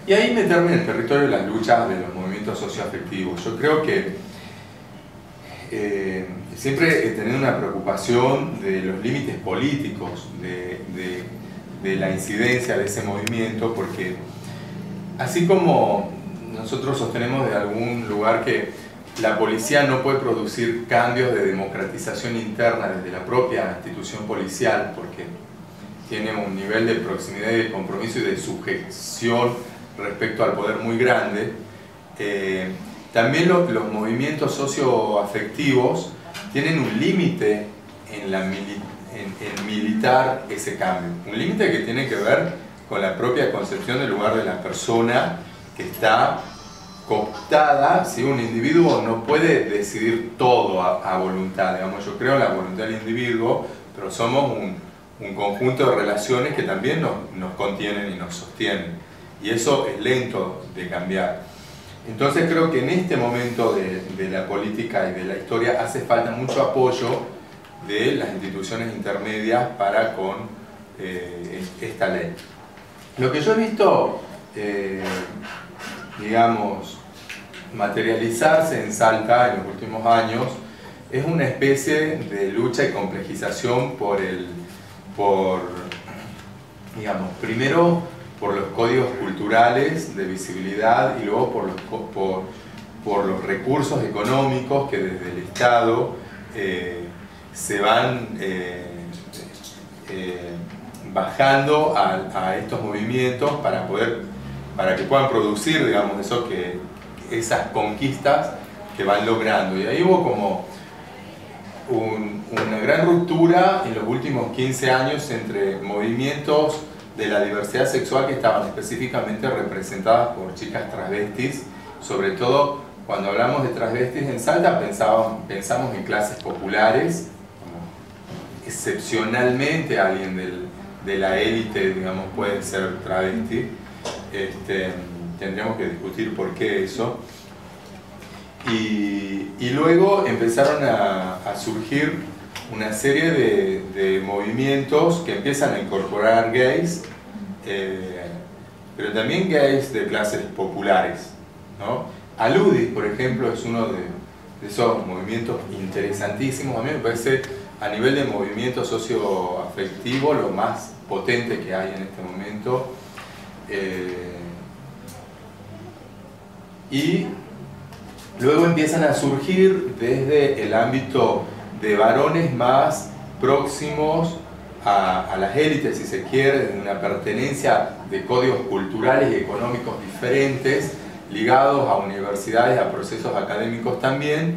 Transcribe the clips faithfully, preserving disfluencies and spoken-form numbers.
Y ahí meterme en el territorio de las luchas de los movimientos socioafectivos. Yo creo que eh, siempre he tenido una preocupación de los límites políticos de, de, de la incidencia de ese movimiento, porque así como nosotros sostenemos de algún lugar que la policía no puede producir cambios de democratización interna desde la propia institución policial, porque tiene un nivel de proximidad y de compromiso y de sujeción respecto al poder muy grande, eh, también lo, los movimientos socioafectivos tienen un límite en, la mili en, en militar ese cambio, un límite que tiene que ver con la propia concepción del lugar de la persona que está cooptada. Si un individuo no puede decidir todo a, a voluntad, digamos, yo creo en la voluntad del individuo, pero somos un, un conjunto de relaciones que también nos, nos contienen y nos sostienen. Y eso es lento de cambiar. Entonces creo que en este momento de, de la política y de la historia hace falta mucho apoyo de las instituciones intermedias para con eh, esta ley. Lo que yo he visto, eh, digamos, materializarse en Salta en los últimos años es una especie de lucha y complejización por el, por, digamos, primero por los códigos culturales de visibilidad y luego por los, por, por los recursos económicos que desde el Estado eh, se van eh, eh, bajando a, a estos movimientos para, poder, para que puedan producir, digamos, eso que, esas conquistas que van logrando. Y ahí hubo como un, una gran ruptura en los últimos quince años entre movimientos de la diversidad sexual que estaban específicamente representadas por chicas travestis, sobre todo cuando hablamos de travestis en Salta pensábamos, pensamos en clases populares, excepcionalmente alguien del, de la élite, digamos, puede ser travesti. Este, tendríamos que discutir por qué eso. Y, y luego empezaron a, a surgir una serie de, de movimientos que empiezan a incorporar gays, eh, pero también gays de clases populares, ¿no? Aludis, por ejemplo, es uno de, de esos movimientos interesantísimos. A mí me parece, a nivel de movimiento socioafectivo, lo más potente que hay en este momento. Eh, y luego empiezan a surgir desde el ámbito de varones más próximos a, a las élites, si se quiere, de una pertenencia de códigos culturales y económicos diferentes, ligados a universidades, a procesos académicos también,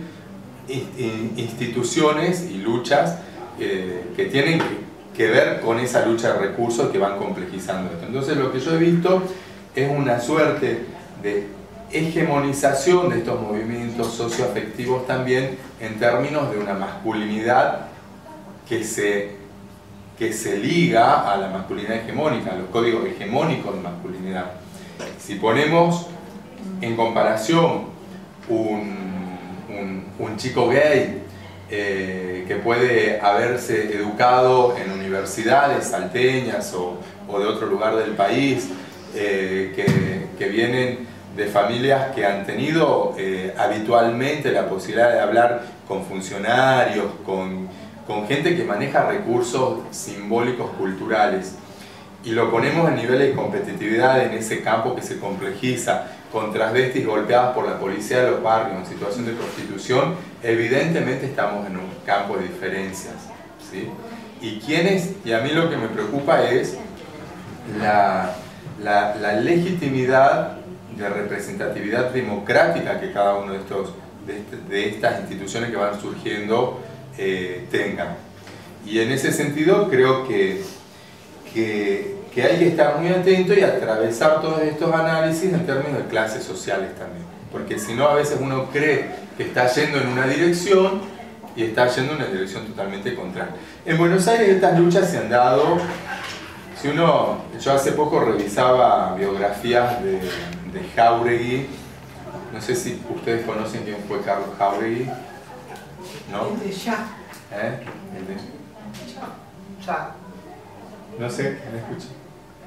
instituciones y luchas eh, que tienen que, que ver con esa lucha de recursos que van complejizando esto. Entonces lo que yo he visto es una suerte de hegemonización de estos movimientos socioafectivos también en términos de una masculinidad que se, que se liga a la masculinidad hegemónica, a los códigos hegemónicos de masculinidad. Si ponemos en comparación un, un, un chico gay eh, que puede haberse educado en universidades salteñas o, o de otro lugar del país, eh, que, que vienen de familias que han tenido eh, habitualmente la posibilidad de hablar con funcionarios, con, con gente que maneja recursos simbólicos culturales, y lo ponemos a nivel de competitividad en ese campo que se complejiza, con travestis golpeadas por la policía de los barrios en situación de prostitución, evidentemente estamos en un campo de diferencias, ¿sí? Y quiénes, y a mí lo que me preocupa es la, la, la legitimidad de representatividad democrática que cada uno de, estos, de, este, de estas instituciones que van surgiendo eh, tengan. Y en ese sentido creo que, que, que hay que estar muy atento y atravesar todos estos análisis en términos de clases sociales también. Porque si no, a veces uno cree que está yendo en una dirección y está yendo en una dirección totalmente contraria. En Buenos Aires estas luchas se han dado. Si uno, yo hace poco revisaba biografías de, de Jáuregui, no sé si ustedes conocen quién fue Carlos Jáuregui, ¿no? El de ya. ¿Eh? El de... Ya. No sé, ¿quién escucha?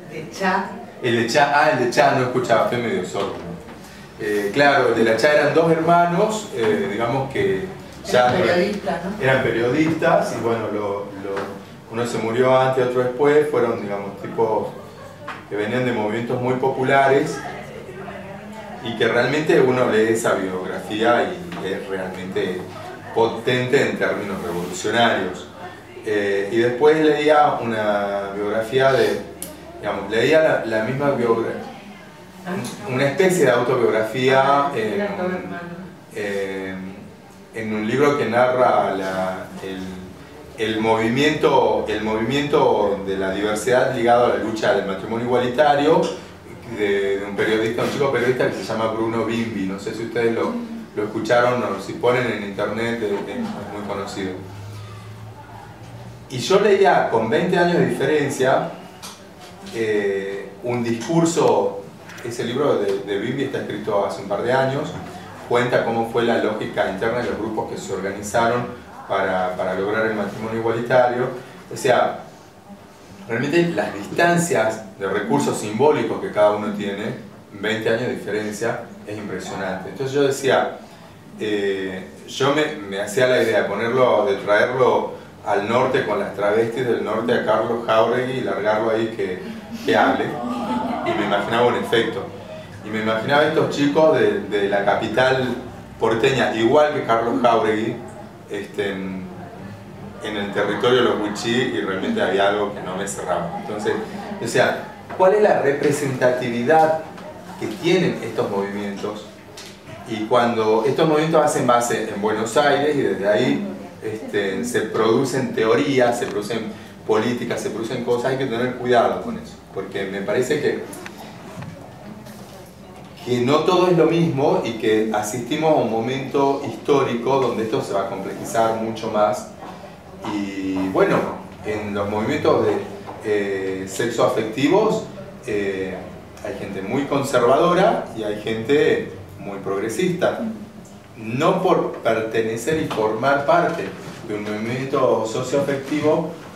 de Cha. El de Cha, ah, el de Cha no escuchaba, estoy medio sordo. Eh, claro, el de la Cha eran dos hermanos, eh, digamos que ya Eran periodistas, ¿no? Eran periodistas y bueno, lo, lo, uno se murió antes, otro después, fueron, digamos, tipos que venían de movimientos muy populares y que realmente uno lee esa biografía y es realmente potente en términos revolucionarios. Eh, y después leía una biografía de, digamos, leía la, la misma biografía, una especie de autobiografía en, en, en un libro que narra la, el, el, movimiento, el movimiento de la diversidad ligado a la lucha del matrimonio igualitario de, de un periodista, un chico periodista que se llama Bruno Bimbi. No sé si ustedes lo, lo escucharon o si ponen en internet, es, es muy conocido. Y yo leía con veinte años de diferencia eh, un discurso. Ese libro de, de Bimbi está escrito hace un par de años, cuenta cómo fue la lógica interna de los grupos que se organizaron para, para lograr el matrimonio igualitario. O sea, realmente las distancias de recursos simbólicos que cada uno tiene, veinte años de diferencia, es impresionante. Entonces yo decía, eh, yo me, me hacía la idea de ponerlo, de traerlo al norte con las travestis del norte a Carlos Jáuregui y largarlo ahí que, que hable. Y me imaginaba un efecto. Y me imaginaba estos chicos de, de la capital porteña, igual que Carlos Jáuregui, este, en, en el territorio de los Wichí, y realmente había algo que no me cerraba. Entonces, o sea, ¿cuál es la representatividad que tienen estos movimientos? Y cuando estos movimientos hacen base en Buenos Aires y desde ahí este, se producen teorías, se producen políticas, se producen cosas, hay que tener cuidado con eso. Porque me parece que, que no todo es lo mismo y que asistimos a un momento histórico donde esto se va a complejizar mucho más. Y bueno, en los movimientos de eh, sexoafectivos eh, hay gente muy conservadora y hay gente muy progresista. No por pertenecer y formar parte de un movimiento socioafectivo